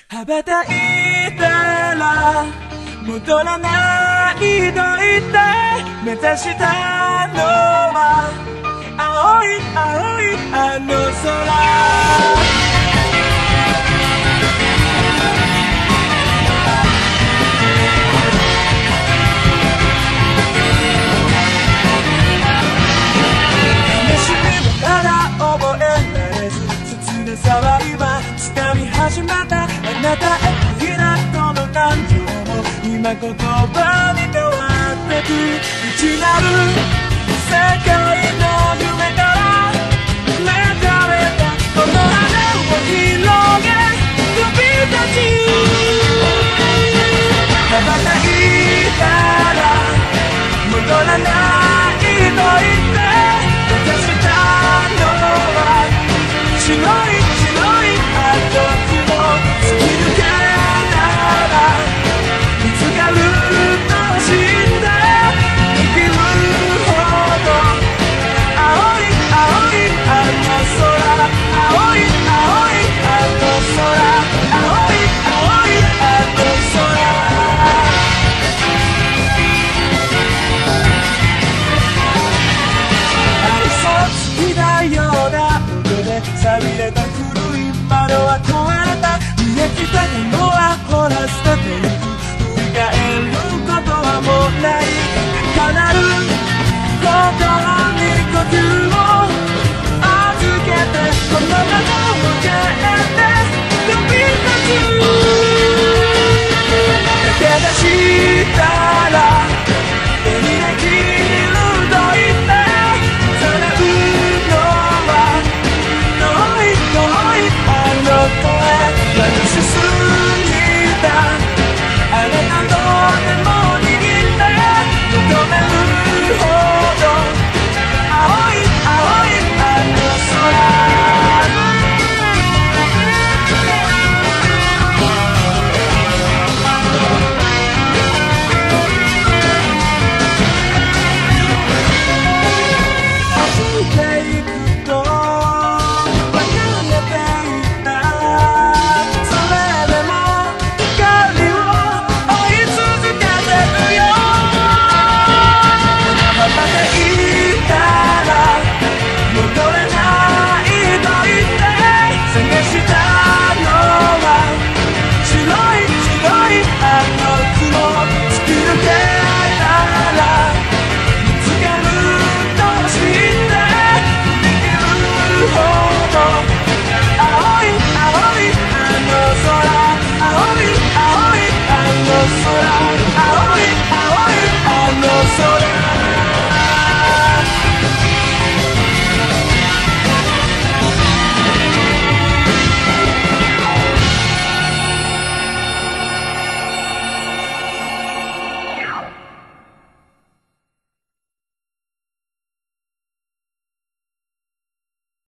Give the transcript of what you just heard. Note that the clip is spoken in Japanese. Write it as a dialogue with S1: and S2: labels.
S1: 羽ばたいたら戻らないと言って目指したのは青い青いあの空。さは今掴み始めたあなたへのいなこの感情も今言葉に変わってく内なる世界の夢から目覚めたこの花を広げ飛び立ち羽ばたいたら戻らないと言って私したのは白いあの日も突き抜けなら見つかると知って生きるほど青い青いあの空青い青いあの空青い青いあの空愛想つきたような音で錆びれた古い窓は壊れた見えてたのはほら